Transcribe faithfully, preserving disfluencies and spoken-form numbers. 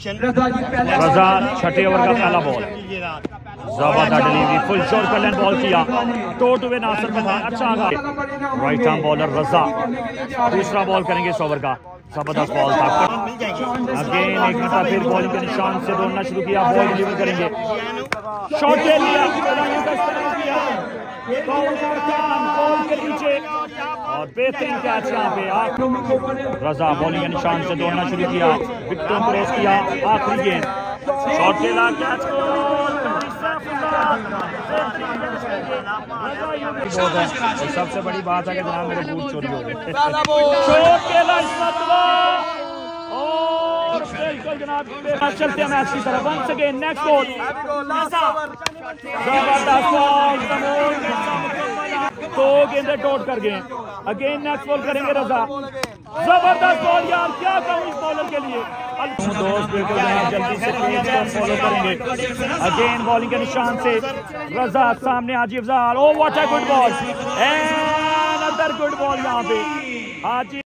रजा छठे ओवर का पहला बॉल, जबरदस्त डिलीवरी, फुल शॉट पर लेन बॉल किया, टोट हुए नासिर पठान, अच्छा Agha right arm bowler Raza दूसरा बॉल करेंगे इस ओवर का, जबरदस्त बॉल था। अगेन एक मिनट फिर बॉलिंग के निशान से दौड़ना शुरू किया, बॉल डिलीवर करेंगे, शॉट ले लिया बॉल के नीचे और बेहतरीन कैच यहाँ पे। रजा बॉलिंग के निशान से दौड़ना शुरू किया, विकेट क्रॉस किया, आखिरी गेंद शॉट खेला, कैच सबसे बड़ी बात है कि जनाब मेरे बूट चोरी हो गए। चलते हैं मैच की तरफ, वंस अगेन नेक्स्ट बॉल, जबरदस्त बॉल, दो गेंदें डॉट कर गए। अगेन नेक्स्ट बॉल करेंगे रजा, जबरदस्त बॉल यार, क्या कहूँ इस बॉलर के लिए। दोस्त बिल्कुल जल्दी से फॉलो करेंगे। अगेन बॉलिंग के निशान से रजा, सामने Haji Afzal, oh what a good ball and other good ball यहाँ पे हाजी